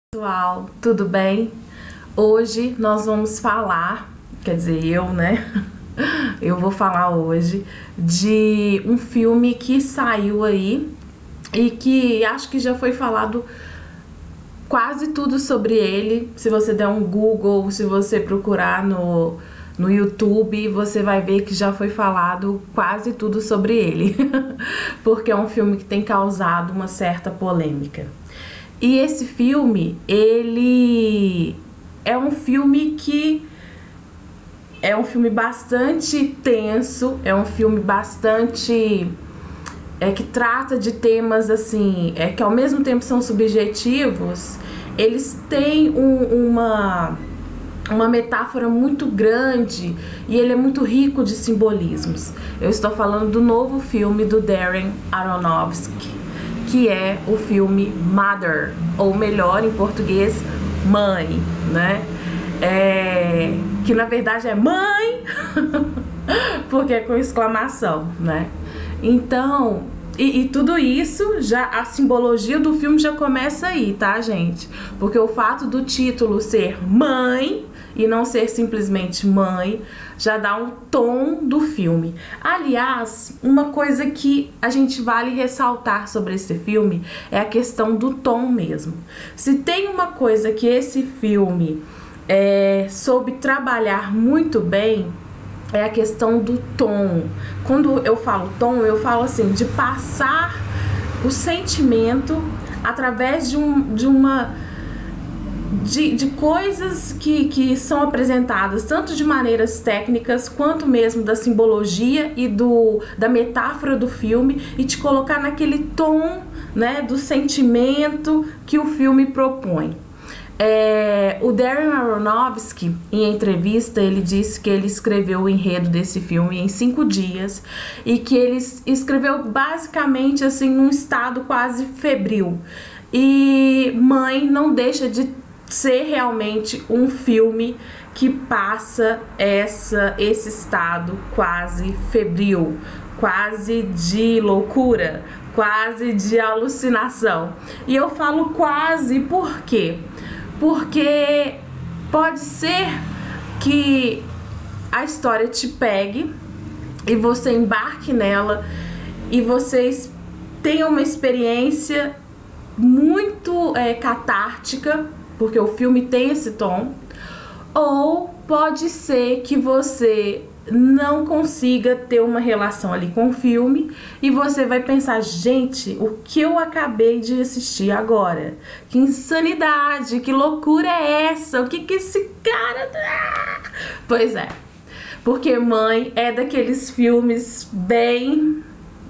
Pessoal, tudo bem? Hoje nós vamos falar, quer dizer, eu vou falar hoje de um filme que saiu aí e que acho que já foi falado quase tudo sobre ele. Se você der um Google, se você procurar no YouTube, você vai ver que já foi falado quase tudo sobre ele, porque é um filme que tem causado uma certa polêmica. E esse filme, ele é um filme que é um filme bastante tenso, é um filme bastante que trata de temas assim, que ao mesmo tempo são subjetivos. Eles têm uma metáfora muito grande e ele é muito rico de simbolismos. Eu estou falando do novo filme do Darren Aronofsky, que é o filme Mother, ou melhor, em português, Mãe, né? Que na verdade é mãe, porque é com exclamação, né? Então, e tudo isso, já a simbologia do filme já começa aí, tá, gente? Porque o fato do título ser Mãe e não ser simplesmente Mãe já dá um tom do filme. Aliás, uma coisa que a gente vale ressaltar sobre esse filme é a questão do tom mesmo. Se tem uma coisa que esse filme soube trabalhar muito bem, é a questão do tom. Quando eu falo tom, eu falo assim, de passar o sentimento através de coisas que são apresentadas tanto de maneiras técnicas quanto mesmo da simbologia e da metáfora do filme, e te colocar naquele tom, né, do sentimento que o filme propõe. O Darren Aronofsky, em entrevista, ele disse que ele escreveu o enredo desse filme em 5 dias e que ele escreveu basicamente assim num estado quase febril. E Mãe não deixa de ser realmente um filme que passa esse estado quase febril, quase de loucura, quase de alucinação. E eu falo quase por quê? Porque pode ser que a história te pegue e você embarque nela e vocês tenham uma experiência muito catártica, porque o filme tem esse tom, ou pode ser que você não consiga ter uma relação ali com o filme e você vai pensar, gente, o que eu acabei de assistir agora? Que insanidade, que loucura é essa? O que esse cara... Pois é, porque Mãe é daqueles filmes bem...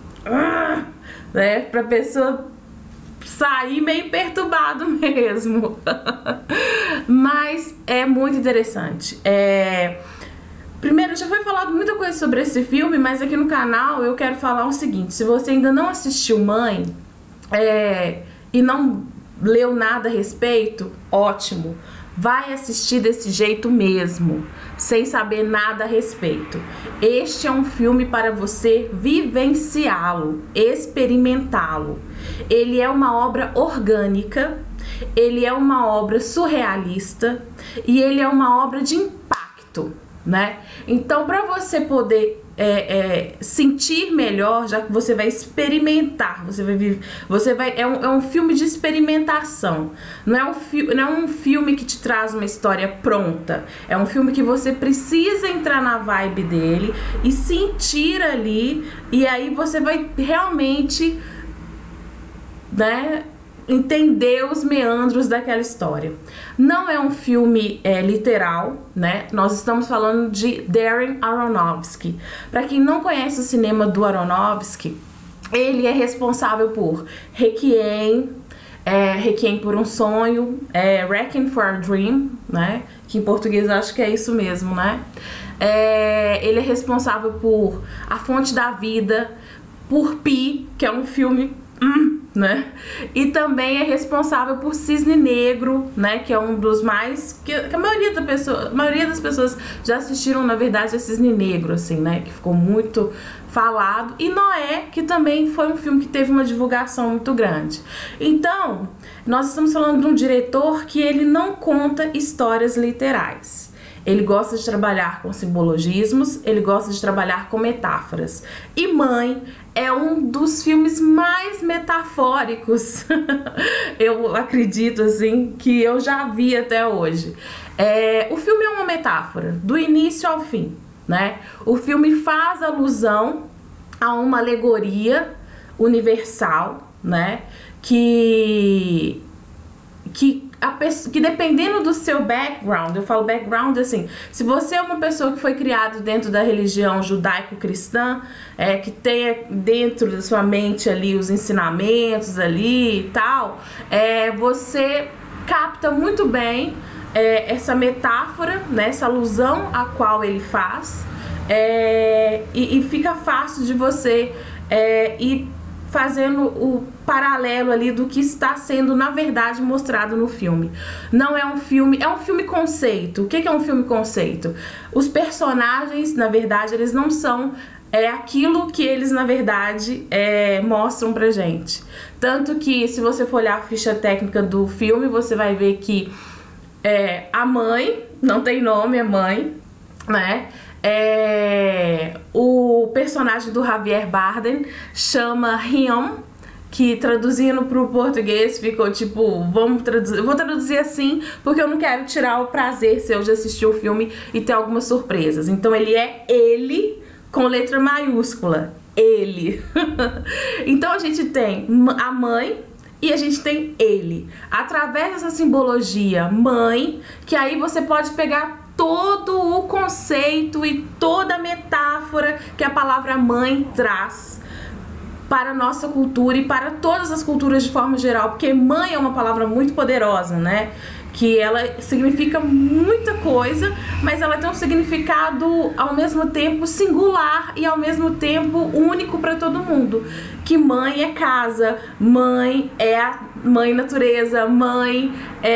né, pra pessoa sair meio perturbado mesmo. Mas é muito interessante. Primeiro, já foi falado muita coisa sobre esse filme, mas aqui no canal eu quero falar o seguinte: se você ainda não assistiu Mãe e não leu nada a respeito, ótimo, vai assistir desse jeito mesmo, sem saber nada a respeito. Este é um filme para você vivenciá-lo, experimentá-lo. Ele é uma obra orgânica, ele é uma obra surrealista e ele é uma obra de impacto, né? Então, para você poder sentir melhor, já que você vai experimentar, é um filme de experimentação. Não é um filme que te traz uma história pronta. É um filme que você precisa entrar na vibe dele e sentir ali, e aí você vai realmente, né, entender os meandros daquela história. Não é um filme literal, né? Nós estamos falando de Darren Aronofsky. Para quem não conhece o cinema do Aronofsky, ele é responsável por Requiem, Requiem por um Sonho, Requiem for a Dream, né? Que em português acho que é isso mesmo, né? Ele é responsável por A Fonte da Vida, por Pi, que é um filme né? E também é responsável por Cisne Negro, né? Que é um dos mais... que a maioria das pessoas já assistiram, na verdade, a Cisne Negro, assim, né? Que ficou muito falado. E Noé, que também foi um filme que teve uma divulgação muito grande. Então, nós estamos falando de um diretor que ele não conta histórias literais. Ele gosta de trabalhar com simbologismos, ele gosta de trabalhar com metáforas. E Mãe é um dos filmes mais metafóricos, eu acredito, assim, que eu já vi até hoje. O filme é uma metáfora, do início ao fim, né? O filme faz alusão a uma alegoria universal, né? Que dependendo do seu background, eu falo background assim, se você é uma pessoa que foi criada dentro da religião judaico-cristã, que tenha dentro da sua mente ali os ensinamentos ali e tal, você capta muito bem essa metáfora, né, essa alusão a qual ele faz, e fica fácil de você ir fazendo o paralelo ali do que está sendo na verdade mostrado no filme. Não é um filme, é um filme conceito. O que é um filme conceito? Os personagens, na verdade, eles não são aquilo que eles na verdade mostram pra gente. Tanto que se você for olhar a ficha técnica do filme, você vai ver que a mãe, não tem nome, é mãe, né? O personagem do Javier Bardem chama Him, que traduzindo pro português ficou tipo, eu vou traduzir assim porque eu não quero tirar o prazer seu de assistir o filme e ter algumas surpresas. Então ele é ele com letra maiúscula, ele. Então a gente tem a mãe e a gente tem ele. Através dessa simbologia mãe, que aí você pode pegar todo o conceito e toda a metáfora que a palavra mãe traz para a nossa cultura e para todas as culturas de forma geral, porque mãe é uma palavra muito poderosa, né? Que ela significa muita coisa, mas ela tem um significado ao mesmo tempo singular e ao mesmo tempo único para todo mundo. Que mãe é casa, mãe é a mãe natureza, mãe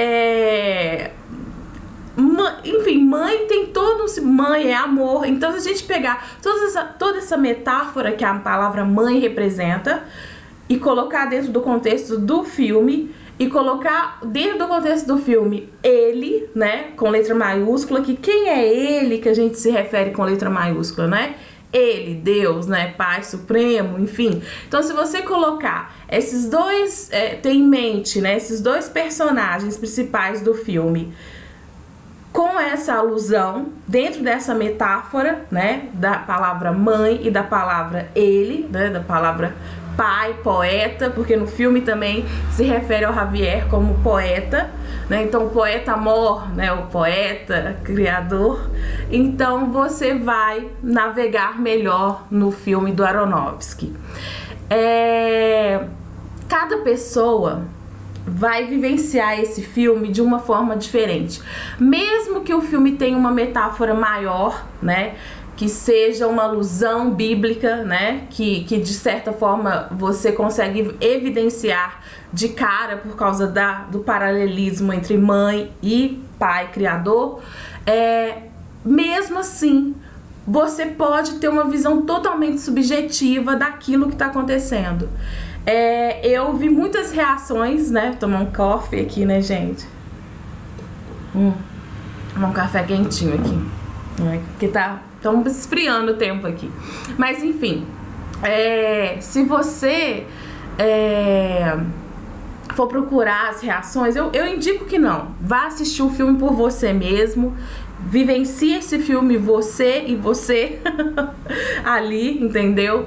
enfim, mãe tem todo mãe é amor. Então se a gente pegar toda essa metáfora que a palavra mãe representa e colocar dentro do contexto do filme e colocar dentro do contexto do filme ele, né, com letra maiúscula, que quem é ele que a gente se refere com letra maiúscula, né? Ele, Deus, né, Pai Supremo, enfim. Então se você colocar esses dois, ter em mente, né, esses dois personagens principais do filme com essa alusão, dentro dessa metáfora, né, da palavra mãe e da palavra ele, né, da palavra pai, poeta, porque no filme também se refere ao Javier como poeta, né, então o poeta mor, né, o poeta, criador, então você vai navegar melhor no filme do Aronofsky. Cada pessoa vai vivenciar esse filme de uma forma diferente. Mesmo que o filme tenha uma metáfora maior, né, que seja uma alusão bíblica, né, que de certa forma você consegue evidenciar de cara por causa do paralelismo entre mãe e pai criador, mesmo assim você pode ter uma visão totalmente subjetiva daquilo que está acontecendo. Eu vi muitas reações, né? Tomar um coffee aqui, né, gente? Tomar um café quentinho aqui, né? Porque estamos esfriando o tempo aqui. Mas enfim, se você for procurar as reações, eu indico que não. Vá assistir o filme por você mesmo. Vivencie esse filme você e você ali, entendeu?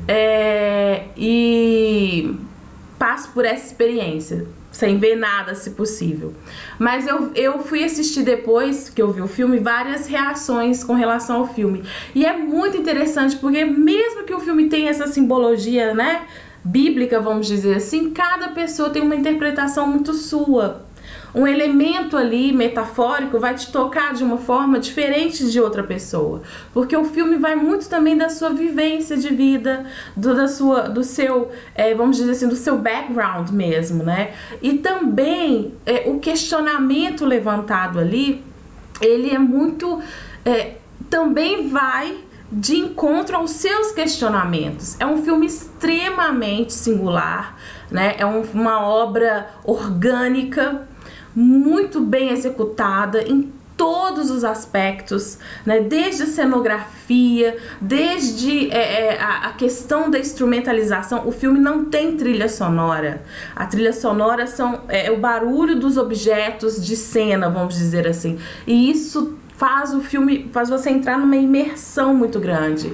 E passe por essa experiência sem ver nada, se possível. Mas eu fui assistir depois que eu vi o filme várias reações com relação ao filme, e é muito interessante porque mesmo que o filme tenha essa simbologia, né, bíblica, vamos dizer assim, cada pessoa tem uma interpretação muito sua. um elemento ali metafórico vai te tocar de uma forma diferente de outra pessoa, porque o filme vai muito também da sua vivência de vida, do seu, vamos dizer assim, do seu background mesmo, né? E também o questionamento levantado ali, ele é muito, também vai de encontro aos seus questionamentos. É um filme extremamente singular, né? É uma obra orgânica, muito bem executada em todos os aspectos, né? Desde a cenografia, desde a questão da instrumentalização. O filme não tem trilha sonora. A trilha sonora é o barulho dos objetos de cena, vamos dizer assim. E isso faz o filme, faz você entrar numa imersão muito grande.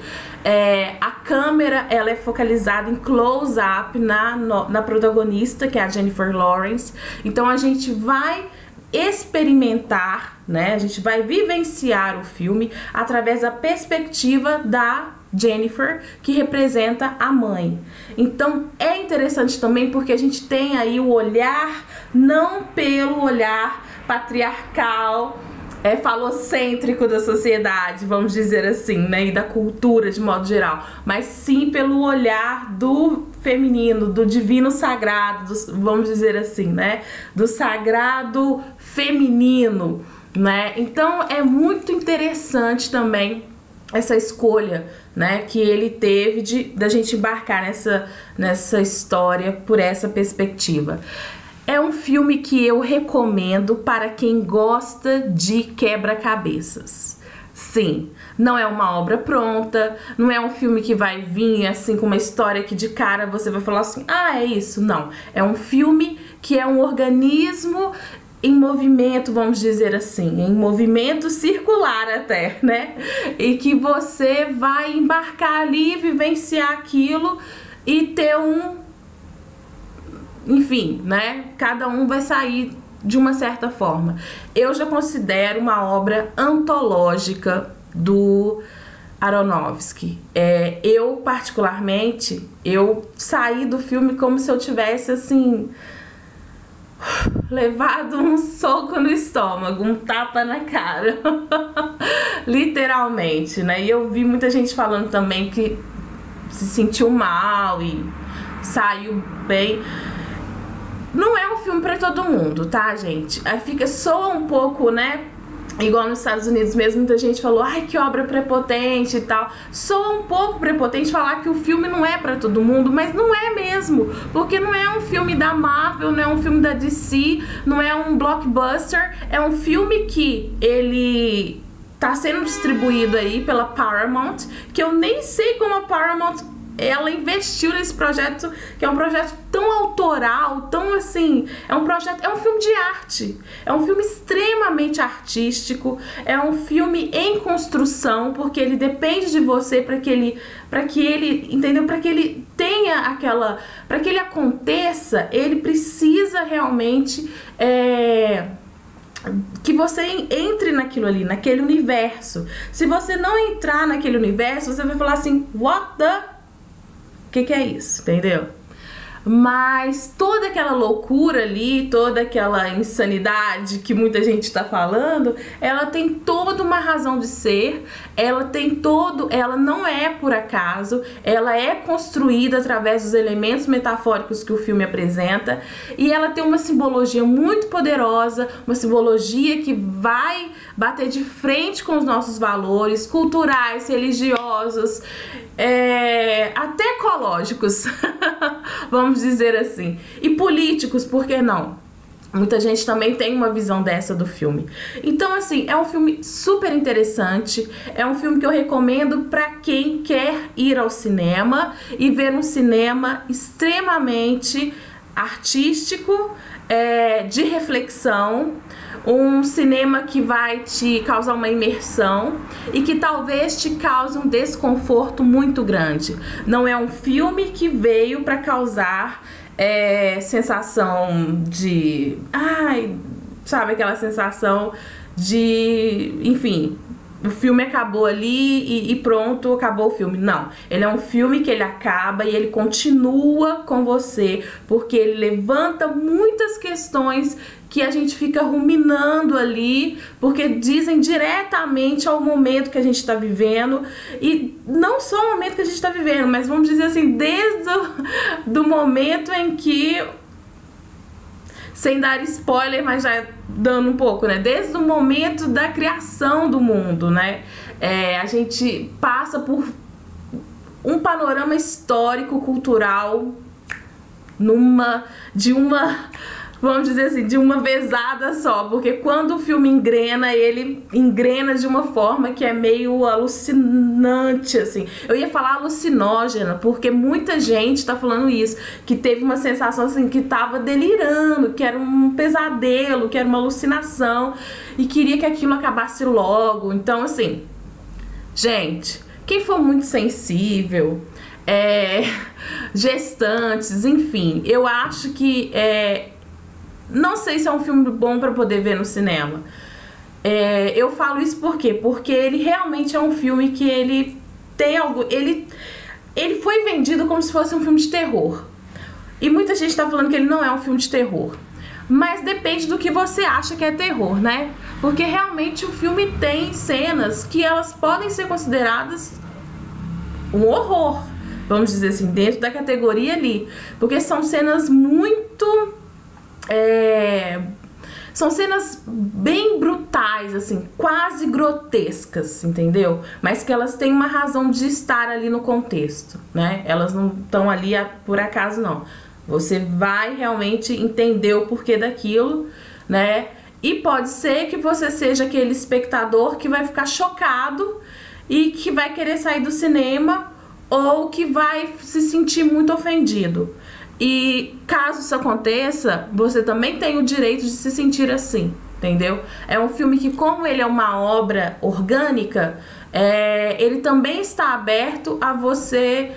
A câmera, ela é focalizada em close-up na protagonista, que é a Jennifer Lawrence. Então a gente vai experimentar, né? A gente vai vivenciar o filme através da perspectiva da Jennifer, que representa a mãe. Então é interessante também porque a gente tem aí o olhar, não pelo olhar patriarcal, falocêntrico da sociedade, vamos dizer assim, né, e da cultura de modo geral, mas sim pelo olhar do feminino, do divino sagrado, vamos dizer assim, né, do sagrado feminino, né. Então é muito interessante também essa escolha, né, que ele teve da gente embarcar nessa história por essa perspectiva. É um filme que eu recomendo para quem gosta de quebra-cabeças. Sim, não é uma obra pronta, não é um filme que vai vir assim com uma história que de cara você vai falar assim, é isso. Não, é um filme que é um organismo em movimento, vamos dizer assim, em movimento circular até, né? E que você vai embarcar ali, vivenciar aquilo e ter enfim, né? Cada um vai sair de uma certa forma. Eu já considero uma obra antológica do Aronofsky. Eu, particularmente, eu saí do filme como se eu tivesse, assim, levado um soco no estômago, um tapa na cara. Literalmente, né? E eu vi muita gente falando também que se sentiu mal e saiu bem. Não é um filme pra todo mundo, tá, gente? Aí soa um pouco, né? Igual nos Estados Unidos mesmo, muita gente falou, ai, que obra prepotente e tal. Soa um pouco prepotente falar que o filme não é pra todo mundo, mas não é mesmo. Porque não é um filme da Marvel, não é um filme da DC, não é um blockbuster. É um filme que ele tá sendo distribuído aí pela Paramount, que eu nem sei como a Paramount ela investiu nesse projeto, que é um projeto tão autoral, tão assim, é um filme de arte, é um filme extremamente artístico, é um filme em construção, porque ele depende de você para que ele, entendeu? Para que ele tenha para que ele aconteça, ele precisa realmente que você entre naquilo ali, naquele universo. Se você não entrar naquele universo, você vai falar assim, what the... O que é isso, entendeu? Mas toda aquela loucura ali, toda aquela insanidade que muita gente tá falando, ela tem toda uma razão de ser, ela não é por acaso, ela é construída através dos elementos metafóricos que o filme apresenta, e ela tem uma simbologia muito poderosa, uma simbologia que vai bater de frente com os nossos valores culturais, religiosos, até ecológicos, vamos dizer assim, e políticos, por que não? Muita gente também tem uma visão dessa do filme. Então, assim, é um filme super interessante, é um filme que eu recomendo para quem quer ir ao cinema e ver um cinema extremamente artístico, de reflexão, um cinema que vai te causar uma imersão e que talvez te cause um desconforto muito grande. Não é um filme que veio para causar sensação de... sabe aquela sensação de... Enfim, o filme acabou ali e pronto, acabou o filme. Não, ele é um filme que ele acaba e ele continua com você, porque ele levanta muitas questões que a gente fica ruminando ali, porque dizem diretamente ao momento que a gente está vivendo, e não só o momento que a gente está vivendo, mas vamos dizer assim, desde do momento em que, sem dar spoiler, mas já dando um pouco, né? Desde o momento da criação do mundo, né? A gente passa por um panorama histórico, cultural, vamos dizer assim, de uma vezada só, porque quando o filme engrena, ele engrena de uma forma que é meio alucinante, assim. Eu ia falar alucinógena, porque muita gente tá falando isso, que teve uma sensação assim, que tava delirando, que era um pesadelo, que era uma alucinação, e queria que aquilo acabasse logo. Então, assim, gente, quem for muito sensível, gestantes, enfim, eu acho que não sei se é um filme bom pra poder ver no cinema. Eu falo isso por quê? Porque ele realmente é um filme que ele tem algo... Ele foi vendido como se fosse um filme de terror. E muita gente tá falando que ele não é um filme de terror. Mas depende do que você acha que é terror, né? Porque realmente o filme tem cenas que elas podem ser consideradas um horror, vamos dizer assim, dentro da categoria ali. Porque são cenas muito... são cenas bem brutais, assim, quase grotescas, entendeu? Mas que elas têm uma razão de estar ali no contexto, né? Elas não estão ali por acaso, não. Você vai realmente entender o porquê daquilo, né? E pode ser que você seja aquele espectador que vai ficar chocado e que vai querer sair do cinema ou que vai se sentir muito ofendido. E caso isso aconteça, você também tem o direito de se sentir assim, entendeu? É um filme que, como ele é uma obra orgânica, ele também está aberto a você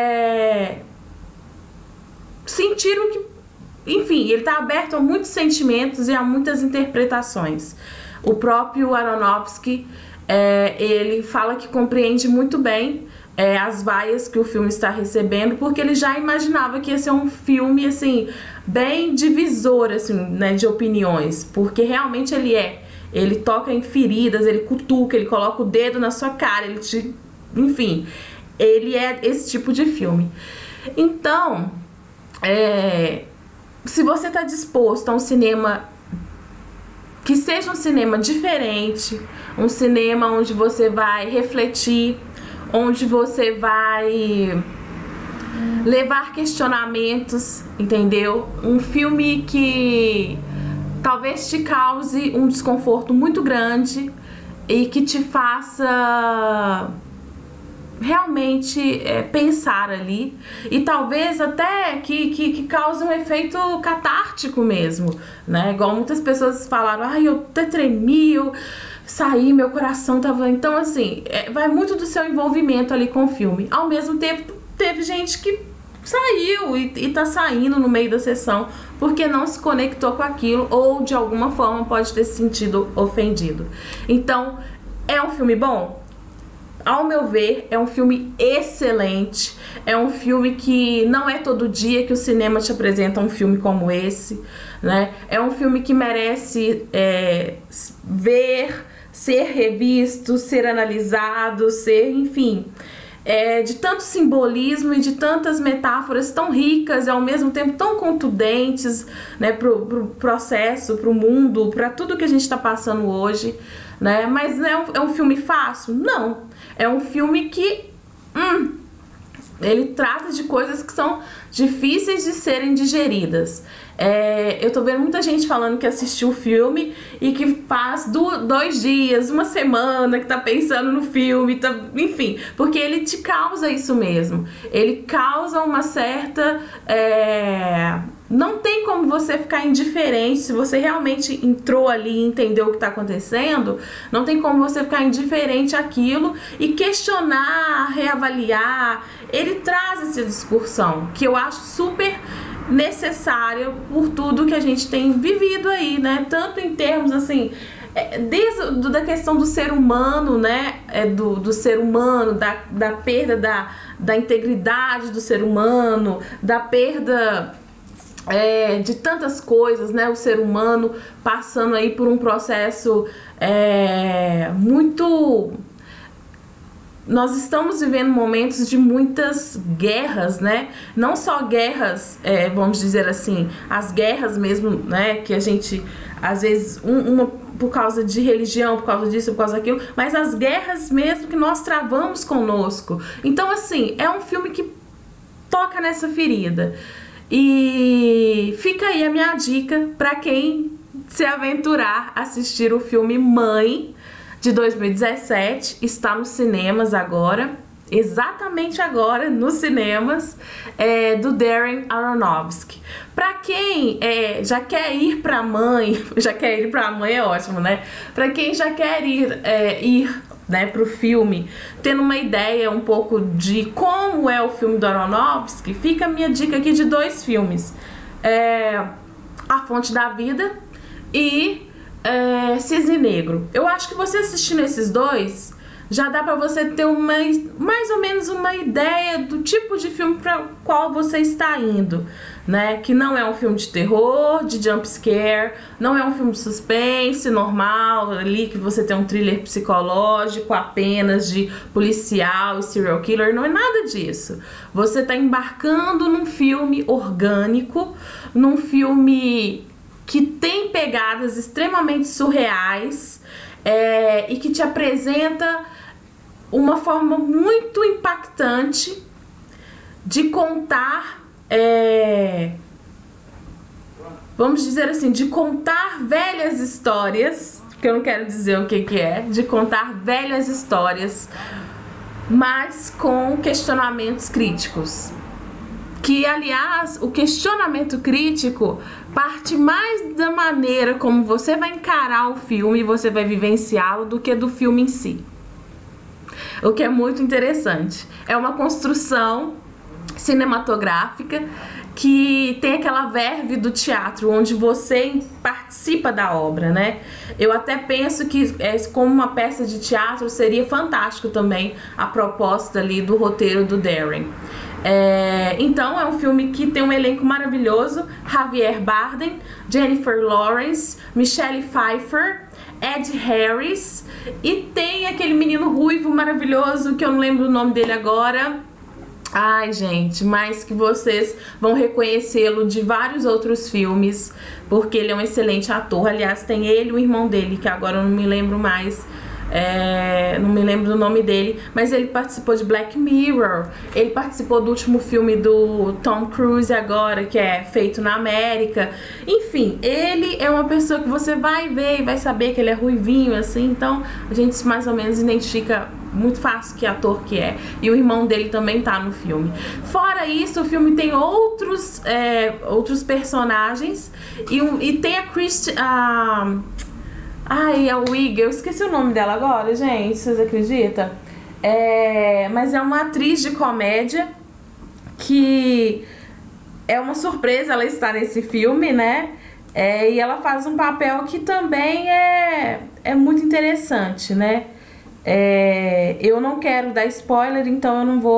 sentir o que... Enfim, ele está aberto a muitos sentimentos e a muitas interpretações. O próprio Aronofsky, ele fala que compreende muito bem as vaias que o filme está recebendo, porque ele já imaginava que ia ser um filme, assim, bem divisor, assim, né, de opiniões, porque realmente ele toca em feridas, ele cutuca, ele coloca o dedo na sua cara, enfim, ele é esse tipo de filme. Então, se você está disposto a um cinema que seja um cinema diferente, um cinema onde você vai refletir, onde você vai levar questionamentos, entendeu? Um filme que talvez te cause um desconforto muito grande e que te faça realmente pensar ali, e talvez até que cause um efeito catártico mesmo, né? Igual muitas pessoas falaram, ai, eu até tremi, eu saí, meu coração tava... Então, assim, vai muito do seu envolvimento ali com o filme. Ao mesmo tempo, teve gente que saiu e tá saindo no meio da sessão porque não se conectou com aquilo ou de alguma forma pode ter se sentido ofendido. Então, é um filme bom? Ao meu ver, é um filme excelente. É um filme que não é todo dia que o cinema te apresenta um filme como esse, né? É um filme que merece ver, ser revisto, ser analisado, enfim, de tanto simbolismo e de tantas metáforas tão ricas e ao mesmo tempo tão contundentes, né, pro processo, pro mundo, para tudo que a gente está passando hoje, né? Mas é um filme fácil? Não. É um filme que ele trata de coisas que são difíceis de serem digeridas. Eu tô vendo muita gente falando que assistiu o filme e que faz 2 dias, uma semana que tá pensando no filme, enfim, porque ele te causa isso mesmo. Ele causa uma certa... Não tem como você ficar indiferente. Se você realmente entrou ali e entendeu o que tá acontecendo, não tem como você ficar indiferente àquilo e questionar, reavaliar. Ele traz essa discussão que eu acho super necessária por tudo que a gente tem vivido aí, né? Tanto em termos, assim, da questão do ser humano, né? Do ser humano, da perda da integridade do ser humano, da perda de tantas coisas, né? O ser humano passando aí por um processo muito... Nós estamos vivendo momentos de muitas guerras, né? Não só guerras, vamos dizer assim, as guerras mesmo, né? Que a gente, às vezes, uma por causa de religião, por causa disso, por causa daquilo, mas as guerras mesmo que nós travamos conosco. Então, assim, é um filme que toca nessa ferida. E fica aí a minha dica para quem se aventurar a assistir o filme Mãe, de 2017, está nos cinemas agora, exatamente agora, nos cinemas, do Darren Aronofsky. Para quem já quer ir para Mãe, já quer ir para Mãe é ótimo, né? Para quem já quer ir né, pro filme, tendo uma ideia um pouco de como é o filme do Aronofsky, fica a minha dica aqui de 2 filmes. A Fonte da Vida e Cisne Negro. Eu acho que você assistindo esses 2 já dá pra você ter mais ou menos uma ideia do tipo de filme para qual você está indo, né? Que não é um filme de terror, de jump scare, não é um filme de suspense normal, ali que você tem um thriller psicológico apenas de policial e serial killer, não é nada disso. Você tá embarcando num filme orgânico, num filme que tem pegadas extremamente surreais e que te apresenta uma forma muito impactante de contar, vamos dizer assim, de contar velhas histórias, que eu não quero dizer o que é, de contar velhas histórias, mas com questionamentos críticos. Que, aliás, o questionamento crítico parte mais da maneira como você vai encarar o filme e você vai vivenciá-lo do que do filme em si. O que é muito interessante. É uma construção cinematográfica que tem aquela verve do teatro, onde você participa da obra, né? Eu até penso que como uma peça de teatro seria fantástico também a proposta ali do roteiro do Darren. Então é um filme que tem um elenco maravilhoso: Javier Bardem, Jennifer Lawrence, Michelle Pfeiffer, Ed Harris, e tem aquele menino ruivo maravilhoso que eu não lembro o nome dele agora. Ai, gente, mas que vocês vão reconhecê-lo de vários outros filmes, porque ele é um excelente ator. Aliás, tem ele e o irmão dele, que agora eu não me lembro mais, não me lembro do nome dele, mas ele participou de Black Mirror, ele participou do último filme do Tom Cruise agora, que é Feito na América. Enfim, ele é uma pessoa que você vai ver e vai saber que ele é ruivinho, assim, então a gente mais ou menos identifica muito fácil que ator que é. E o irmão dele também tá no filme. Fora isso, o filme tem outros personagens e tem a Christy... Ai, a Wig, eu esqueci o nome dela agora, gente, vocês acreditam? Mas é uma atriz de comédia que é uma surpresa ela estar nesse filme, né? E ela faz um papel que também é muito interessante, né? Eu não quero dar spoiler, então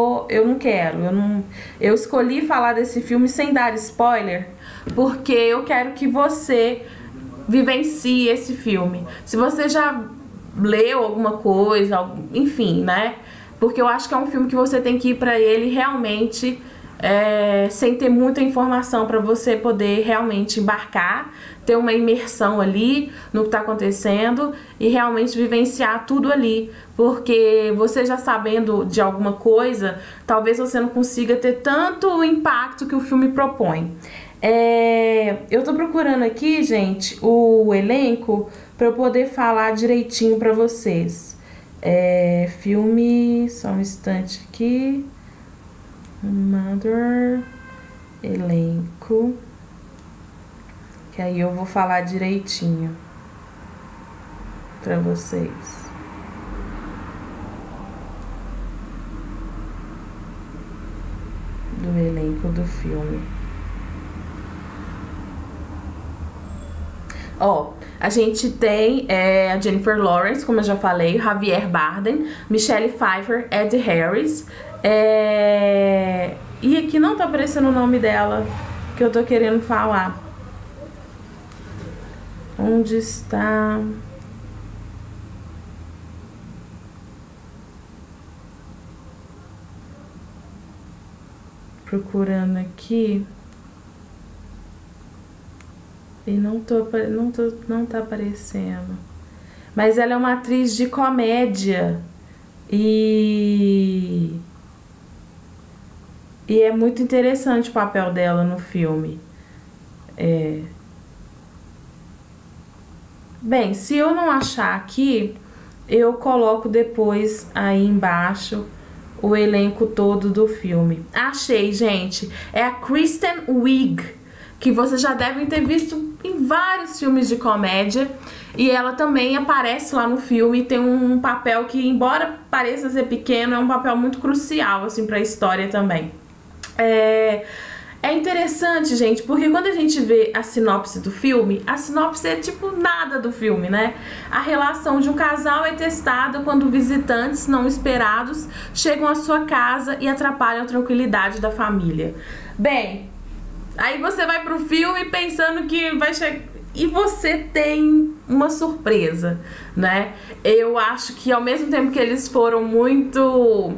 eu escolhi falar desse filme sem dar spoiler, porque eu quero que você vivencie esse filme. Se você já leu alguma coisa, enfim, né? Porque eu acho que é um filme que você tem que ir pra ele realmente sem ter muita informação, para você poder realmente embarcar, ter uma imersão ali no que tá acontecendo e realmente vivenciar tudo ali, porque você já sabendo de alguma coisa, talvez você não consiga ter tanto impacto que o filme propõe. Eu tô procurando aqui, gente, o elenco para eu poder falar direitinho para vocês. Filme, só um instante aqui. Mother, elenco, que aí eu vou falar direitinho pra vocês. Do elenco do filme. Ó, a gente tem a Jennifer Lawrence, como eu já falei, Javier Bardem, Michelle Pfeiffer, Ed Harris. E aqui não tá aparecendo o nome dela, que eu tô querendo falar. Onde está? Procurando aqui. E não tá aparecendo. Mas ela é uma atriz de comédia. E é muito interessante o papel dela no filme. Bem, se eu não achar aqui, eu coloco depois aí embaixo o elenco todo do filme. Achei, gente. É a Kristen Wiig, que vocês já devem ter visto em vários filmes de comédia. E ela também aparece lá no filme, tem um papel que, embora pareça ser pequeno, é um papel muito crucial, assim, pra história também. É interessante, gente, porque quando a gente vê a sinopse do filme, a sinopse é tipo nada do filme, né? A relação de um casal é testada quando visitantes não esperados chegam à sua casa e atrapalham a tranquilidade da família. Bem, aí você vai pro filme pensando que vai chegar e você tem uma surpresa, né? Eu acho que ao mesmo tempo que eles foram muito...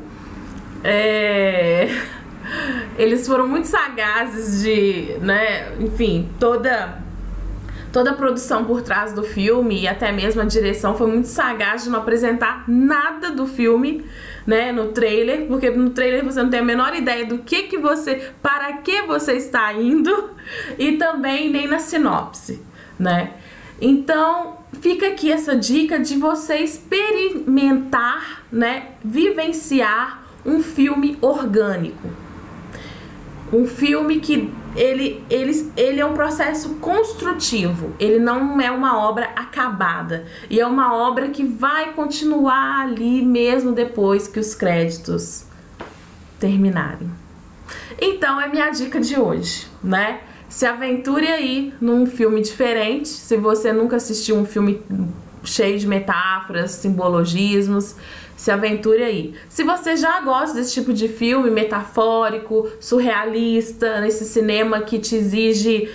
eles foram muito sagazes de, né, enfim, toda a produção por trás do filme e até mesmo a direção foi muito sagaz de não apresentar nada do filme, né, no trailer, porque no trailer você não tem a menor ideia do que você, para que você está indo, e também nem na sinopse, né? Então, fica aqui essa dica de você experimentar, né, vivenciar um filme orgânico. Um filme que ele é um processo construtivo, ele não é uma obra acabada, e é uma obra que vai continuar ali mesmo depois que os créditos terminarem. Então é minha dica de hoje, né? Se aventure aí num filme diferente, se você nunca assistiu um filme cheio de metáforas, simbologismos, se aventure aí. Se você já gosta desse tipo de filme metafórico, surrealista, nesse cinema que te exige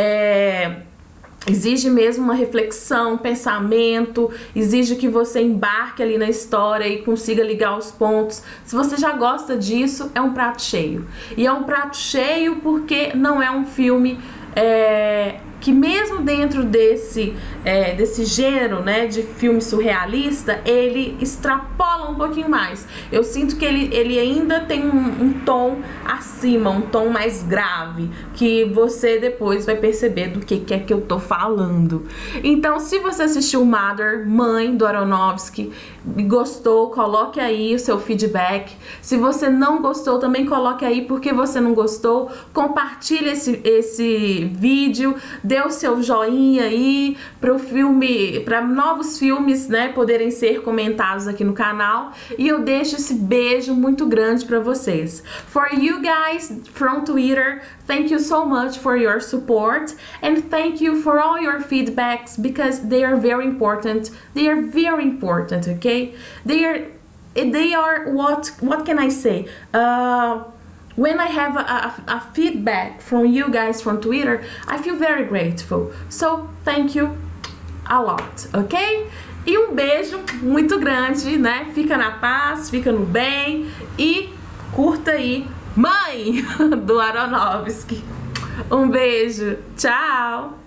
mesmo uma reflexão, pensamento, exige que você embarque ali na história e consiga ligar os pontos. Se você já gosta disso, é um prato cheio. E é um prato cheio porque não é um filme que mesmo dentro desse gênero, né, de filme surrealista, ele extrapola um pouquinho mais. Eu sinto que ele ainda tem um tom acima, um tom mais grave, que você depois vai perceber do que é que eu tô falando. Então, se você assistiu Mother, Mãe, do Aronofsky, e gostou, coloque aí o seu feedback. Se você não gostou, também coloque aí porque você não gostou. Compartilhe esse vídeo, dê o seu joinha aí para novos filmes, né, poderem ser comentados aqui no canal. E eu deixo esse beijo muito grande para vocês. For you guys from Twitter, thank you so much for your support and thank you for all your feedbacks because they are very important. They are very important, okay? They are what can I say? When I have a feedback from you guys from Twitter, I feel very grateful. So, thank you a lot, ok? E um beijo muito grande, né? Fica na paz, fica no bem e curta aí Mãe, do Aronofsky. Um beijo, tchau!